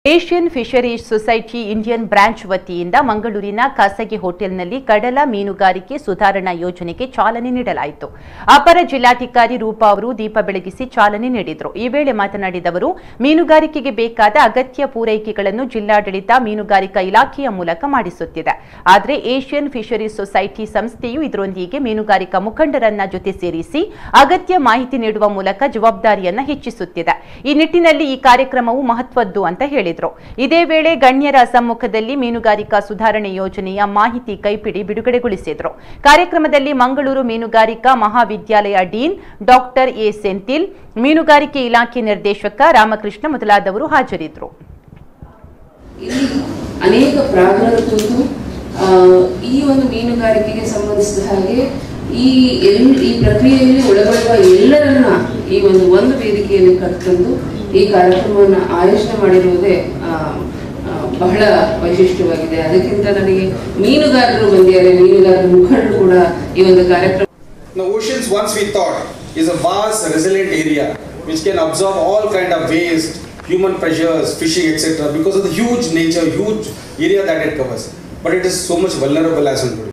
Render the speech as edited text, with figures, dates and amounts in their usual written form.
Asian fisheries society Indian branch ವತಿಯಿಂದ ಮಂಗಳೂರಿನ ಖಾಸಗಿ ಹೋಟೆಲ್ನಲ್ಲಿ ಕಡಲ ಮೀನುಗಾರಿಕೆ ಸುಧಾರಣಾ ಯೋಜನೆಗೆ ಚಾಲನೆ ನೀಡಲಾಯಿತು. ಅಪರ ಜಿಲ್ಲಾಧಿಕಾರಿ ರೂಪಾ ಅವರು ದೀಪ ಬೆಳಗಿಸಿ ಚಾಲನೆ ನೀಡಿದರು. ಈ ವೇಳೆ ಮಾತನಾಡಿದ ಅವರು, ಮೀನುಗಾರಿಕೆಗೆ ಬೇಕಾದ ಅಗತ್ಯ ಪೂರೈಕೆಗಳನ್ನು ಜಿಲ್ಲಾಡಳಿತ ಮೀನುಗಾರಿಕಾ ಇಲಾಖೆಯ ಮೂಲಕ ಮಾಡಿಸುತ್ತಿದೆ. ಆದರೆ ಏಷ್ಯನ್ ಫಿಶರೀಸ್ ಸೊಸೈಟಿ ಸಂಸ್ಥೆಯು ಇದರೊಂದಿಗೆ ಮೀನುಗಾರಿಕಾ ಮುಖಂಡರನ್ನ ಜೊತೆ ಸೇರಿಸಿ ಅಗತ್ಯ ಮಾಹಿತಿ ನೀಡುವ ಮೂಲಕ ಜವಾಬ್ದಾರಿಯನ್ನ ಹೆಚ್ಚಿಸುತ್ತಿದೆ. ಈ ನಿಟ್ಟಿನಲ್ಲಿ ಈ ಕಾರ್ಯಕ್ರಮವು ಮಹತ್ವದ್ದು ಅಂತ ಹೇಳಿದರು. ಇದೇ ವೇಳೆ ಗಣ್ಯರ ಸಮ್ಮುಖದಲ್ಲಿ ಮೀನುಗಾರಿಕಾ ಸುಧಾರಣೆ ಯೋಜನೆಯ ಮಾಹಿತಿ ಕೈಪಿಡಿ ಬಿಡುಗಡೆಗೊಳಿಸಿದರು. ಕಾರ್ಯಕ್ರಮದಲ್ಲಿ ಮಂಗಳೂರು ಮೀನುಗಾರಿಕಾ ಮಹಾವಿದ್ಯಾಲಯ ಡೀನ್ ಡಾಕ್ಟರ್ ಎ ಸೆಂಥಿಲ್, ಮೀನುಗಾರಿಕೆ ಇಲಾಖೆ ನಿರ್ದೇಶಕ ರಾಮಕೃಷ್ಣ ಮೊದಲಾದವರು ಹಾಜರಿದ್ದರು. ಅನೇಕ ಪ್ರಾಗ್ರಹ ಕುರಿತು ಈ ಒಂದು ಮೀನುಗಾರಿಕೆಗೆ ಸಂಬಂಧಿಸಿದ ಹಾಗೆ ಈ ಪ್ರಕ್ರಿಯೆಯಲ್ಲಿ ಒಳಗೊಳ್ಳುವ ಎಲ್ಲರನ್ನ ಈ ಒಂದು ವೇದಿಕೆಯಲ್ಲಿ ಕರೆತಂದು ಈ ಕಾರ್ಯಕ್ರಮವನ್ನು ಆಯೋಜನೆ ಮಾಡಿರುವುದೇ ಬಹಳ ವೈಶಿಷ್ಟ್ಯವಾಗಿದೆ. ಅದಕ್ಕಿಂತ ನನಗೆ ಮೀನುಗಾರರು ಬಂದಿದ್ದಾರೆ, ಮೀನುಗಾರರ ಮುಖಂಡರು ಕೂಡ ಈ ಒಂದು ಕಾರ್ಯಕ್ರಮ. Now oceans, once we thought, is a vast resilient area which can absorb all kind of waste, human pressures, fishing, etc. because of the huge nature, huge area that it covers. But it is so much vulnerable as well.